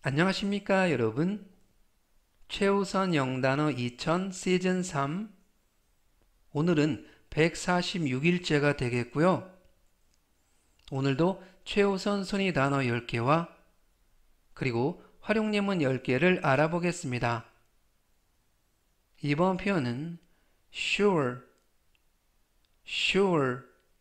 안녕하십니까 여러분. 최우선 영단어 2000 시즌 3 오늘은 146일째가 되겠고요. 오늘도 최우선 순위 단어 10개와 그리고 활용예문 10개를 알아보겠습니다. 이번 표현은 sure, sure,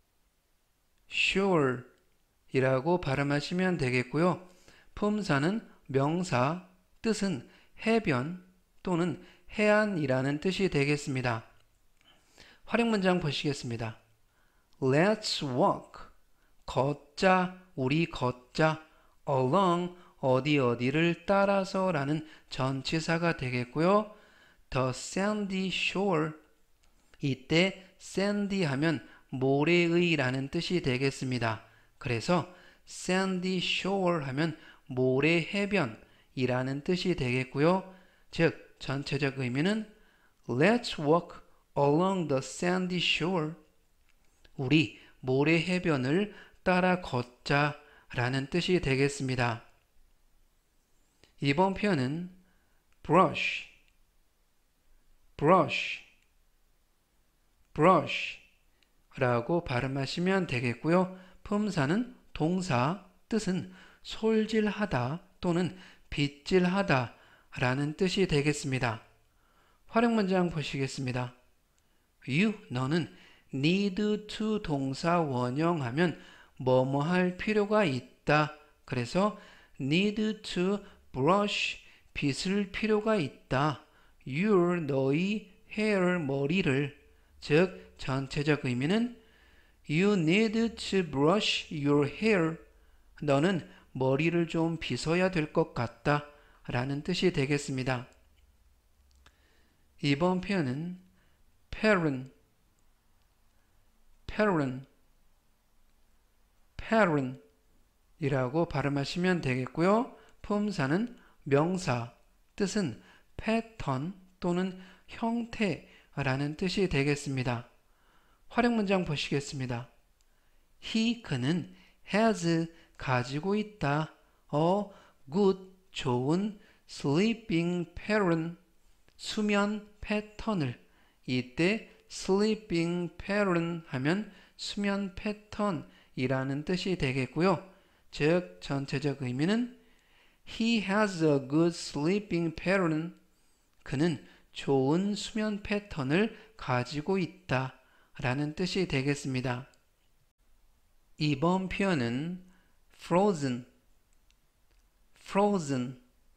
sure 이라고 발음하시면 되겠고요. 품사는 명사, 뜻은 해변 또는 해안이라는 뜻이 되겠습니다. 활용 문장 보시겠습니다. Let's walk. 걷자, 우리 걷자. Along, 어디 어디를 따라서 라는 전치사가 되겠고요. The sandy shore. 이때 sandy 하면 모래의 라는 뜻이 되겠습니다. 그래서 sandy shore 하면 모래 해변이라는 뜻이 되겠고요. 즉 전체적 의미는 Let's walk along the sandy shore. 우리 모래 해변을 따라 걷자 라는 뜻이 되겠습니다. 이번 표현은 brush, brush, brush 라고 발음하시면 되겠고요. 품사는 동사, 뜻은 솔질하다 또는 빗질하다 라는 뜻이 되겠습니다. 활용 문장 보시겠습니다. You, 너는 need to 동사 원형하면 뭐뭐 할 필요가 있다. 그래서 need to brush, 빗을 필요가 있다. Your, 너의 hair, 머리를. 즉 전체적 의미는 You need to brush your hair. 너는 머리를 좀 빗어야 될 것 같다 라는 뜻이 되겠습니다. 이번 표현은 parent, parent, parent 이라고 발음하시면 되겠고요. 품사는 명사, 뜻은 패턴 또는 형태라는 뜻이 되겠습니다. 활용 문장 보시겠습니다. He, 그는 has, 가지고 있다. A good, 좋은 sleeping pattern, 수면 패턴을. 이때 sleeping pattern 하면 수면 패턴이라는 뜻이 되겠고요. 즉 전체적 의미는 He has a good sleeping pattern. 그는 좋은 수면 패턴을 가지고 있다 라는 뜻이 되겠습니다. 이번 표현은 frozen, frozen,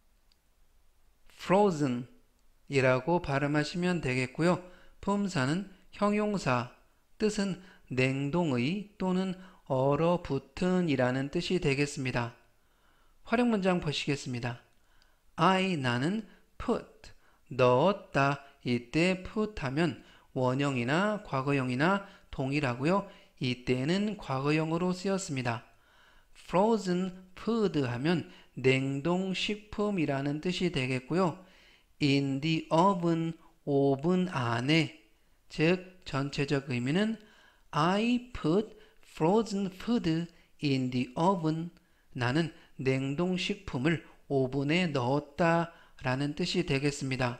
frozen 이라고 발음하시면 되겠고요. 품사는 형용사, 뜻은 냉동의 또는 얼어붙은 이라는 뜻이 되겠습니다. 활용 문장 보시겠습니다. I, 나는 put, 넣었다. 이때 put 하면 원형이나 과거형이나 동일하고요. 이때는 과거형으로 쓰였습니다. frozen food 하면 냉동식품이라는 뜻이 되겠고요. in the oven, 오븐 안에. 즉 전체적 의미는 I put frozen food in the oven. 나는 냉동식품을 오븐에 넣었다 라는 뜻이 되겠습니다.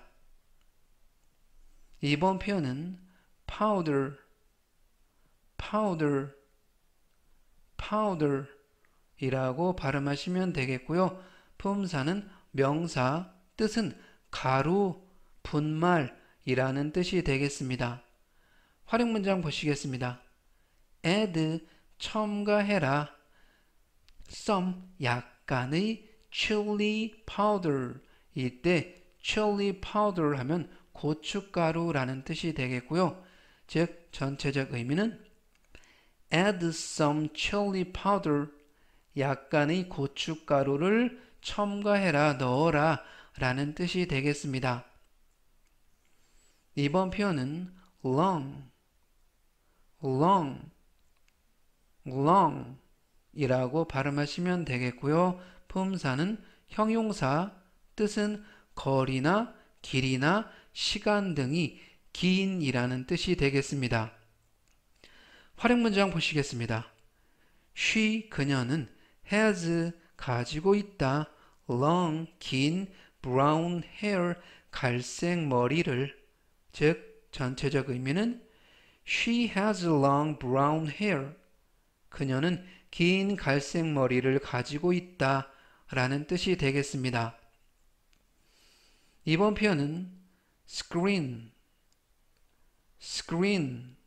이번 표현은 powder, powder, powder 이라고 발음하시면 되겠고요. 품사는 명사, 뜻은 가루, 분말이라는 뜻이 되겠습니다. 활용 문장 보시겠습니다. add, 첨가해라. some, 약간의 chili powder. 이때 chili powder 하면 고춧가루라는 뜻이 되겠고요. 즉 전체적 의미는 add some chili powder. 약간의 고춧가루를 첨가해라, 넣어라 라는 뜻이 되겠습니다. 이번 표현은 long, long, long 이라고 발음하시면 되겠고요. 품사는 형용사, 뜻은 거리나 길이나 시간 등이 긴 이라는 뜻이 되겠습니다. 활용 문장 보시겠습니다. She, 그녀는 has, 가지고 있다. long, 긴, brown hair, 갈색 머리를, 즉 전체적 의미는 She has long brown hair. 그녀는 긴 갈색 머리를 가지고 있다 라는 뜻이 되겠습니다. 이번 표현은 screen, screen,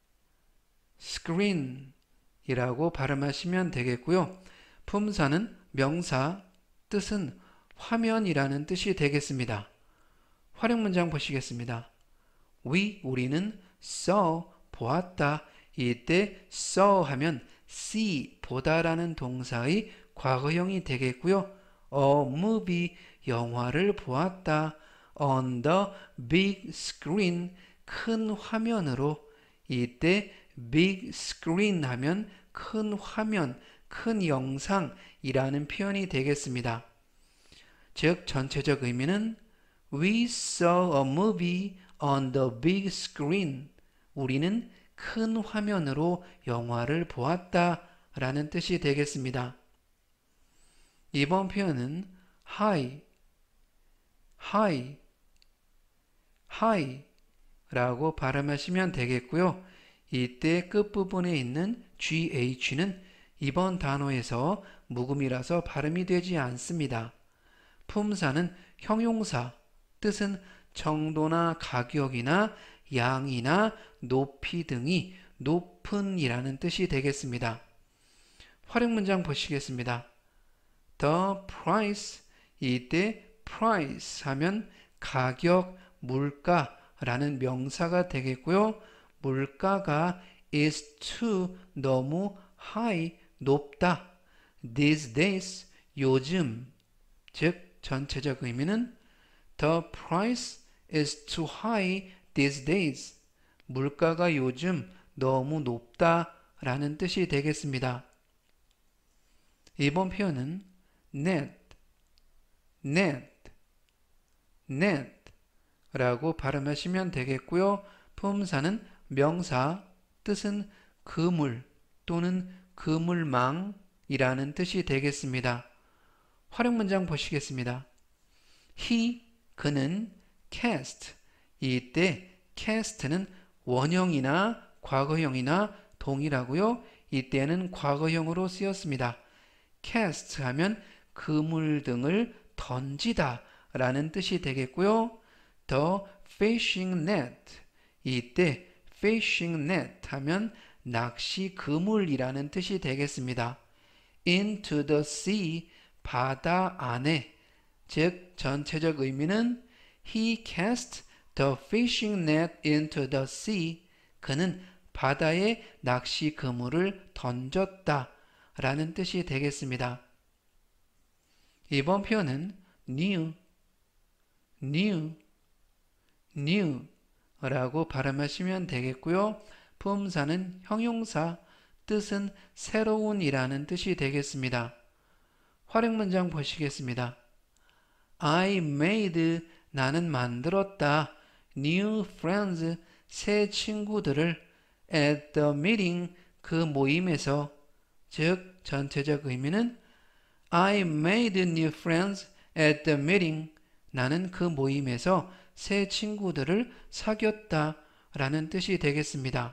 screen 이라고 발음하시면 되겠고요. 품사는 명사, 뜻은 화면이라는 뜻이 되겠습니다. 활용 문장 보시겠습니다. 우리는 saw, 보았다. 이때 saw 하면 see, 보다라는 동사의 과거형이 되겠고요. A movie, 영화를 보았다. On the big screen, 큰 화면으로. 이때 big screen 하면 큰 화면, 큰 영상이라는 표현이 되겠습니다. 즉 전체적 의미는 We saw a movie on the big screen. 우리는 큰 화면으로 영화를 보았다 라는 뜻이 되겠습니다. 이번 표현은 high, high, high 라고 발음하시면 되겠고요. 이때 끝부분에 있는 GH는 이번 단어에서 묵음이라서 발음이 되지 않습니다. 품사는 형용사, 뜻은 정도나 가격이나 양이나 높이 등이 높은 이라는 뜻이 되겠습니다. 활용 문장 보시겠습니다. The price, 이때 price 하면 가격, 물가라는 명사가 되겠고요. 물가가 is too, 너무 high, 높다. These days, 요즘, 즉 전체적 의미는 The price is too high these days. 물가가 요즘 너무 높다 라는 뜻이 되겠습니다. 이번 표현은 net, net, net 라고 발음하시면 되겠고요. 품사는 명사, 뜻은 그물 또는 그물망이라는 뜻이 되겠습니다. 활용 문장 보시겠습니다. He, 그는 cast, 이때 cast는 원형이나 과거형이나 동일하고요. 이때는 과거형으로 쓰였습니다. cast 하면 그물 등을 던지다 라는 뜻이 되겠고요. The fishing net, 이때 fishing net 하면 낚시 그물이라는 뜻이 되겠습니다. into the sea, 바다 안에, 즉 전체적 의미는 He cast the fishing net into the sea. 그는 바다에 낚시 그물을 던졌다 라는 뜻이 되겠습니다. 이번 표현은 new, new, new 라고 발음하시면 되겠고요. 품사는 형용사, 뜻은 새로운 이라는 뜻이 되겠습니다. 활용 문장 보시겠습니다. I made, 나는 만들었다. new friends, 새 친구들을 at the meeting, 그 모임에서. 즉 전체적 의미는 I made new friends at the meeting. 나는 그 모임에서 새 친구들을 사귀었다 라는 뜻이 되겠습니다.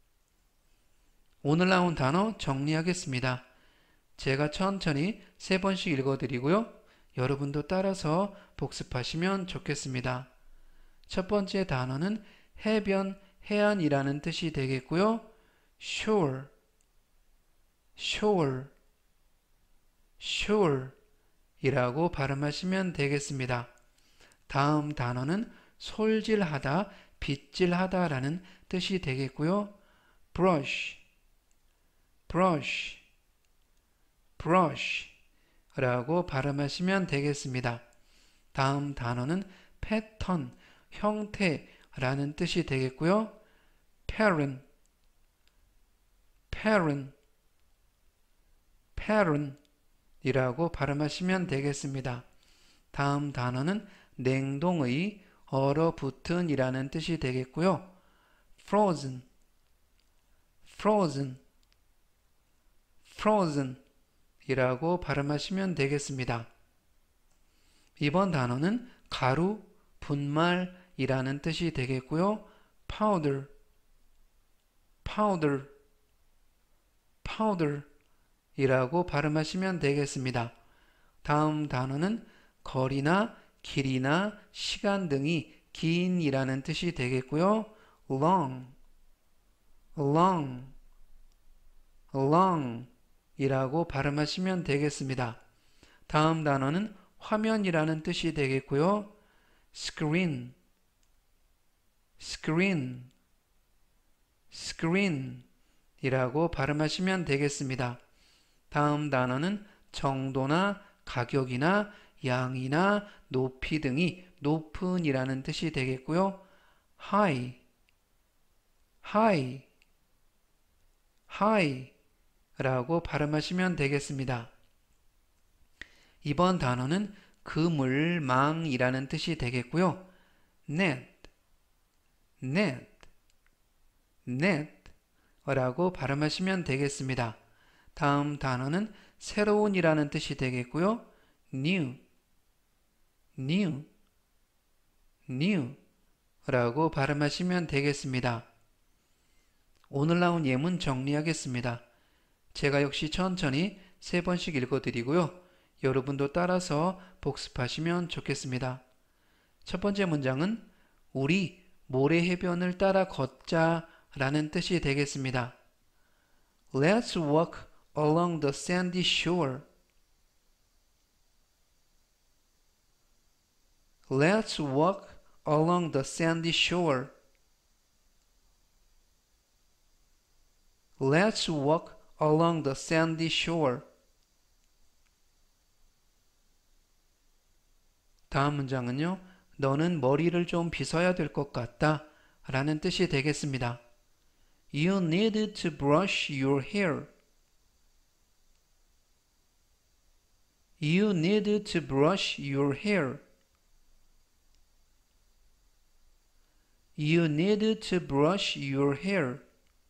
오늘 나온 단어 정리하겠습니다. 제가 천천히 3번씩 읽어드리고요. 여러분도 따라서 복습하시면 좋겠습니다. 첫 번째 단어는 해변, 해안이라는 뜻이 되겠고요. shore, shore, shore 이라고 발음하시면 되겠습니다. 다음 단어는 솔질하다, 빗질하다 라는 뜻이 되겠고요. brush, brush, brush 라고 발음하시면 되겠습니다. 다음 단어는 패턴, 형태라는 뜻이 되겠고요. pattern, pattern, pattern 이라고 발음하시면 되겠습니다. 다음 단어는 냉동의, 얼어붙은 이라는 뜻이 되겠고요. frozen, frozen, frozen 이라고 발음하시면 되겠습니다. 이번 단어는 가루, 분말이라는 뜻이 되겠고요. powder, powder, powder 이라고 발음하시면 되겠습니다. 다음 단어는 거리나 길이나 시간 등이 긴 이라는 뜻이 되겠고요. long, long, long 이라고 발음하시면 되겠습니다. 다음 단어는 화면이라는 뜻이 되겠고요. screen, screen, screen 이라고 발음하시면 되겠습니다. 다음 단어는 정도나 가격이나 양이나 높이 등이 높은 이라는 뜻이 되겠고요. high, high, high 라고 발음하시면 되겠습니다. 이번 단어는 그물, 망이라는 뜻이 되겠고요. net, net, net 라고 발음하시면 되겠습니다. 다음 단어는 새로운 이라는 뜻이 되겠고요. new, new, new 라고 발음하시면 되겠습니다. 오늘 나온 예문 정리하겠습니다. 제가 역시 천천히 3번씩 읽어드리고요. 여러분도 따라서 복습하시면 좋겠습니다. 첫 번째 문장은 우리 모래 해변을 따라 걷자 라는 뜻이 되겠습니다. Let's walk along the sandy shore. Let's walk along the sandy shore. Let's walk along the sandy shore. 다음 문장은요. 너는 머리를 좀 빗어야 될 것 같다 라는 뜻이 되겠습니다. You need to brush your hair. You need to brush your hair. You need to brush your hair.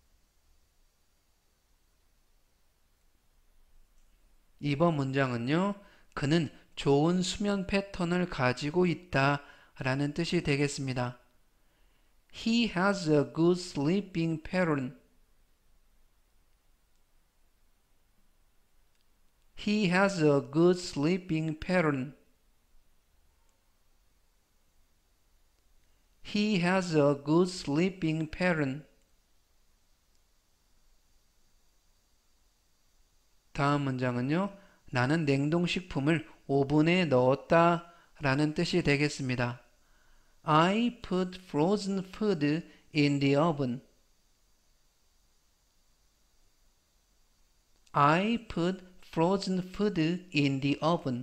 이번 문장은요. 그는 좋은 수면 패턴을 가지고 있다 라는 뜻이 되겠습니다. He has a good sleeping pattern. He has a good sleeping pattern. He has a good sleeping pattern. 다음 문장은요. 나는 냉동식품을 오븐에 넣었다 라는 뜻이 되겠습니다. I put frozen food in the oven. I put frozen food in the oven.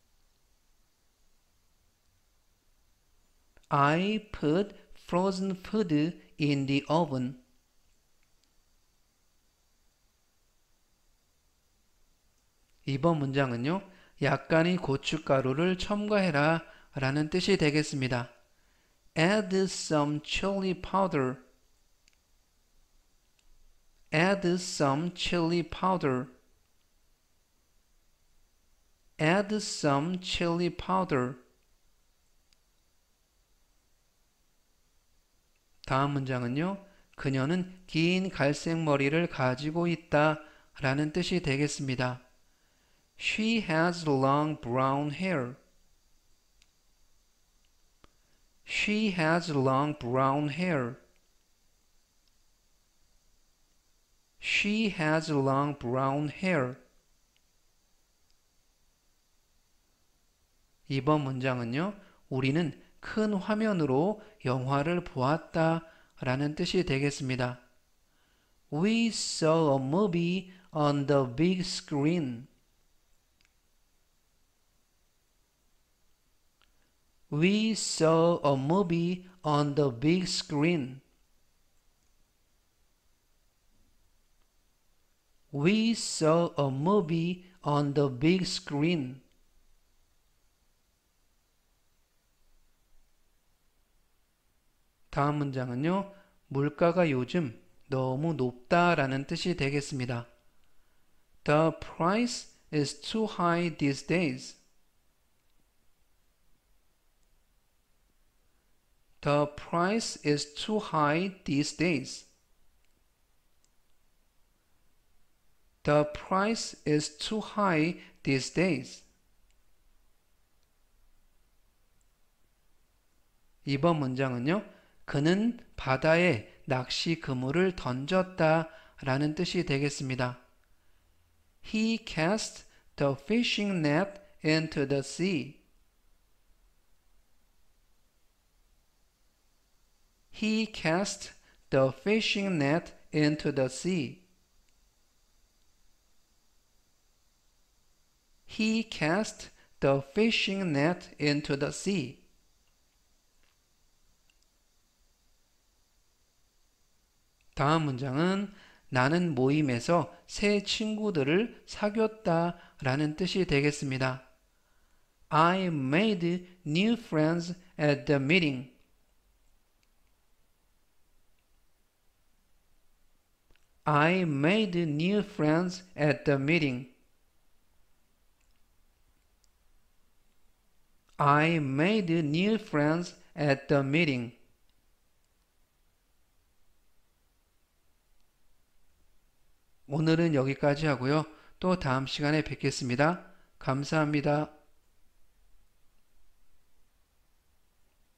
I put frozen food in the oven. 이번 문장은요. 약간의 고춧가루를 첨가해라 라는 뜻이 되겠습니다. Add some chili powder. Add some chili powder. Add some chili powder. 다음 문장은요. 그녀는 긴 갈색 머리를 가지고 있다 라는 뜻이 되겠습니다. She has long brown hair. She has long brown hair. She has long brown hair. 이번 문장은요. 우리는 큰 화면으로 영화를 보았다 라는 뜻이 되겠습니다. We saw a movie on the big screen. We saw a movie on the big screen. We saw a movie on the big screen. 다음 문장은요. 물가가 요즘 너무 높다라는 뜻이 되겠습니다. The price is too high these days. The price is too high these days. The price is too high these days. 이번 문장은요. 그는 바다에 낚시 그물을 던졌다 라는 뜻이 되겠습니다. He cast the fishing net into the sea. He cast the fishing net into the sea. He cast the fishing net into the sea. 다음 문장은 나는 모임에서 새 친구들을 사귀었다 라는 뜻이 되겠습니다. I made new friends at the meeting. I made new friends at the meeting. I made new friends at the meeting. 오늘은 여기까지 하고요. 또 다음 시간에 뵙겠습니다. 감사합니다.